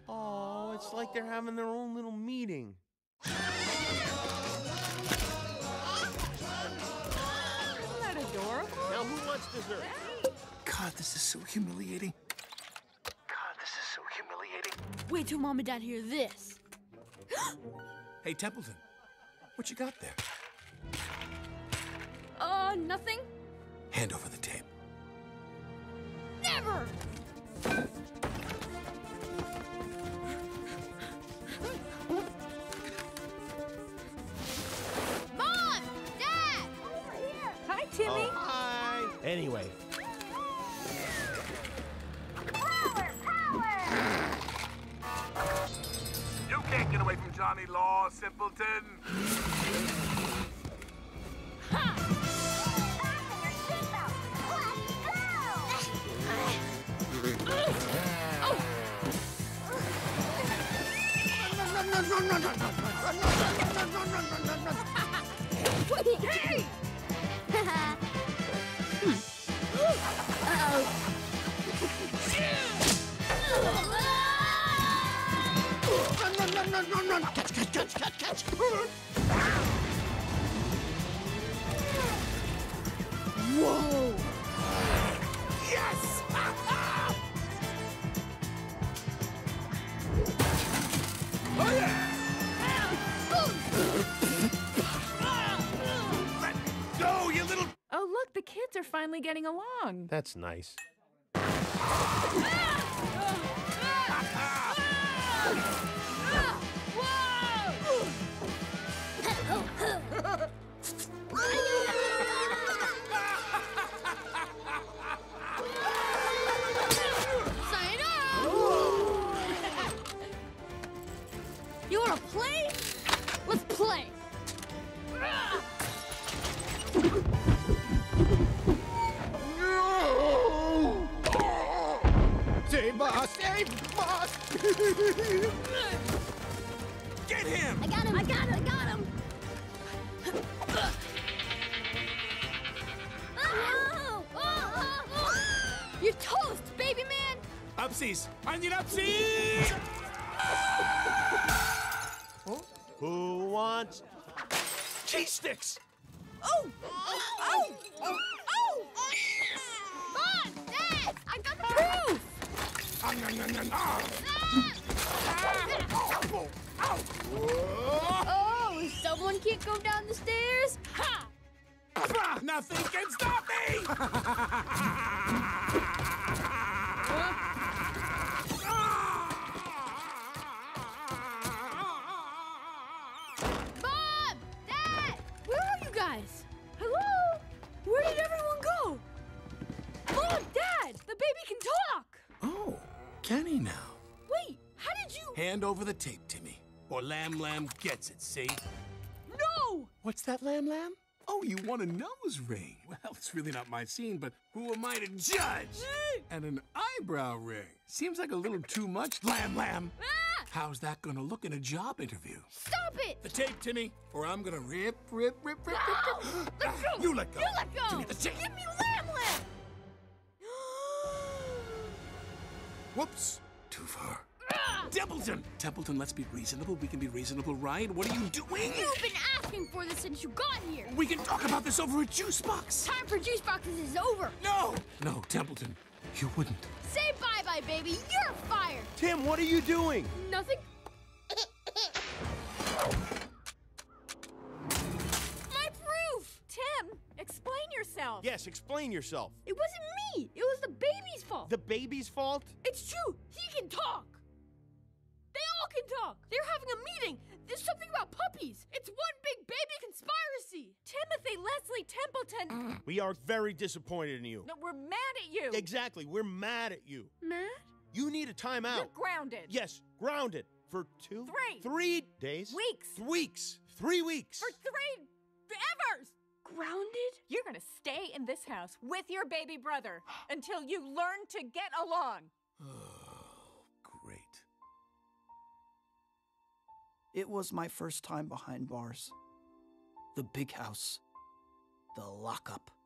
Oh, it's like they're having their own little meeting. Isn't that adorable? Now, who wants dessert? God, this is so humiliating. God, this is so humiliating. Wait till Mom and Dad hear this. Hey, Templeton, what you got there? Nothing. Hand over the tape. Never! Mom! Dad! Over here! Hi, Timmy. Oh, hi. Anyway. You can't get away from Johnny Law, simpleton. Hey! Run! Catch! Whoa! Yes! Oh, yeah! Let go, you little... Oh, look, the kids are finally getting along. That's nice. You wanna play? Let's play! No! Save boss! Save boss! Get him! I got him! You're toast, baby man! Upsies! Onion upsies! Who wants Cheese sticks! Oh! Mom! Dad! I got the proof! Oh, someone can't go down the stairs? Ha! Nothing can stop me! Mom! Dad! Where are you guys? Hello? Where did everyone go? Mom! Dad! The baby can talk! Oh, can he now? Wait, how did you... Hand over the tape, Timmy. Or Lamb gets it, see? No! What's that, Lamb? Oh, you want a nose ring? Well, it's really not my scene, but who am I to judge? And an eyebrow ring. Seems like a little too much, Lamb. Ah! How's that gonna look in a job interview? Stop it! The tape, Timmy, or I'm gonna rip. Let go! You let go. You let go! Give me the tape. Give me Lamb! Whoops. Too far. Templeton, let's be reasonable. We can be reasonable, right? What are you doing? You've been asking for this since you got here. We can talk about this over a juice box. Time for juice boxes is over. No, Templeton, you wouldn't. Say bye-bye, baby. You're fired. Tim, what are you doing? Nothing. My proof. Tim, explain yourself. Yes, explain yourself. It wasn't me. It was the baby's fault. The baby's fault? It's true. He can talk. They all can talk. They're having a meeting. There's something about puppies. It's one big baby conspiracy. Timothy Leslie Templeton. We are very disappointed in you. No, we're mad at you. Exactly, we're mad at you. Mad? You need a timeout. You're grounded. Yes, grounded. For 3 days? Weeks. 3 weeks. For 3 evers. Grounded? You're gonna stay in this house with your baby brother until you learn to get along. Oh, great. It was my first time behind bars. The big house. The lockup.